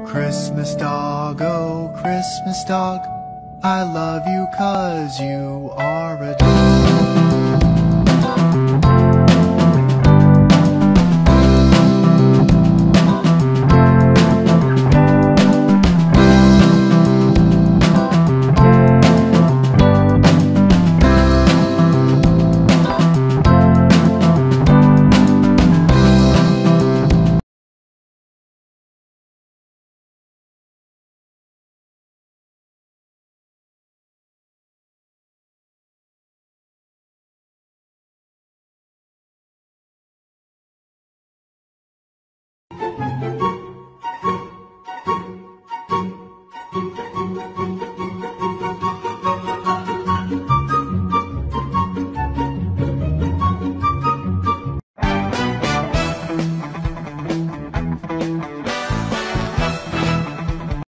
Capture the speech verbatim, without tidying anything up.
Christmas dog, oh Christmas dog, I love you 'cause you are a dog.